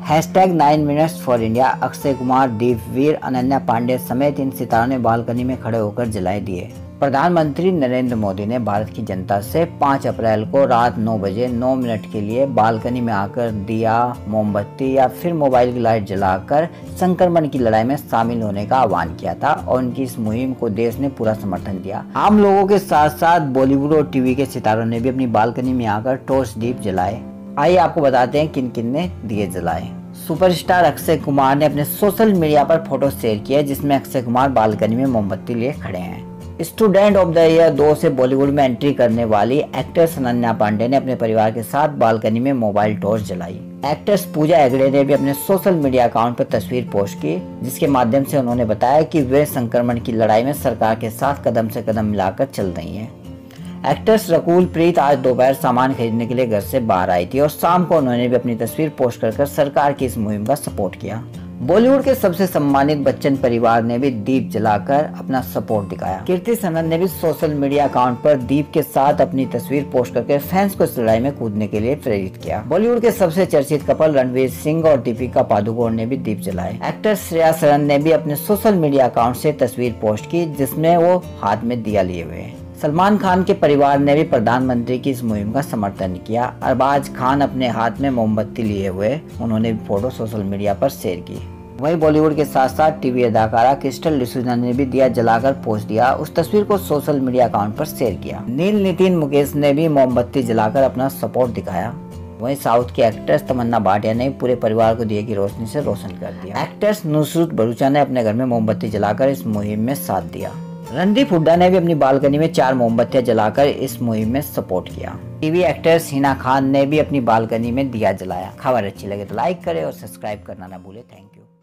#9 minutes for India. Akshay Kumar, Deepveer, Ananya Panday समेत इन सितारों ने बालकनी में खड़े होकर जलाए दिए। प्रधानमंत्री नरेंद्र मोदी ने भारत की जनता से 5 अप्रैल को रात 9 बजे 9 मिनट के लिए बालकनी में आकर दिया, मोमबत्ती या फिर मोबाइल की लाइट जलाकर संक्रमण की लड़ाई में शामिल होने का आह्वान किया था और उनकी इस मुहिम को देश ने पूरा समर्थन दिया। आम लोगों के साथ साथ बॉलीवुड और टीवी के सितारों ने भी अपनी बालकनी में आकर टॉर्च दीप जलाए। आइए आपको बताते हैं किन किन ने दिए जलाए। सुपरस्टार अक्षय कुमार ने अपने सोशल मीडिया पर फोटो शेयर किया जिसमें अक्षय कुमार बालकनी में मोमबत्ती लिए खड़े हैं। स्टूडेंट ऑफ द ईयर 2 से बॉलीवुड में एंट्री करने वाली एक्ट्रेस अनन्या पांडे ने अपने परिवार के साथ बालकनी में मोबाइल टॉर्च जलाई। एक्ट्रेस पूजा हेगड़े ने भी अपने सोशल मीडिया अकाउंट पर तस्वीर पोस्ट की जिसके माध्यम से उन्होंने बताया कि वे संक्रमण की लड़ाई में सरकार के साथ कदम से कदम मिलाकर चल रही हैं। एक्ट्रेस रकुल प्रीत आज दोपहर सामान खरीदने के लिए घर से बाहर आई थी और शाम को उन्होंने भी अपनी तस्वीर पोस्ट कर सरकार की इस मुहिम का सपोर्ट किया। बॉलीवुड के सबसे सम्मानित बच्चन परिवार ने भी दीप जलाकर अपना सपोर्ट दिखाया। कीर्ति सनन ने भी सोशल मीडिया अकाउंट पर दीप के साथ अपनी तस्वीर पोस्ट करके फैंस को इस लड़ाई में कूदने के लिए प्रेरित किया। बॉलीवुड के सबसे चर्चित कपल रणवीर सिंह और दीपिका पादुकोण ने भी दीप जलाए। एक्ट्रेस श्रेया सरन ने भी अपने सोशल मीडिया अकाउंट से तस्वीर पोस्ट की जिसमें वो हाथ में दिया लिए हुए हैं। सलमान खान के परिवार ने भी प्रधानमंत्री की इस मुहिम का समर्थन किया। अरबाज खान अपने हाथ में मोमबत्ती लिए हुए उन्होंने भी फोटो सोशल मीडिया पर शेयर की। वहीं बॉलीवुड के साथ साथ टीवी अदाकारा क्रिस्टल डिसूजा ने भी दिया जलाकर पोस्ट दिया। उस तस्वीर को सोशल मीडिया अकाउंट पर शेयर किया। नील नितिन मुकेश ने भी मोमबत्ती जलाकर अपना सपोर्ट दिखाया। वहीं साउथ की एक्ट्रेस तमन्ना भाटिया ने पूरे परिवार को दिए की रोशनी से रोशन कर दिया। एक्ट्रेस नुसरत भरूचा ने अपने घर में मोमबत्ती जलाकर इस मुहिम में साथ दिया। रणदीप हुड्डा ने भी अपनी बालकनी में 4 मोमबत्तियां जलाकर इस मुहिम में सपोर्ट किया। टीवी एक्ट्रेस हिना खान ने भी अपनी बालकनी में दिया जलाया। खबर अच्छी लगे तो लाइक करें और सब्सक्राइब करना ना भूले। Thank you.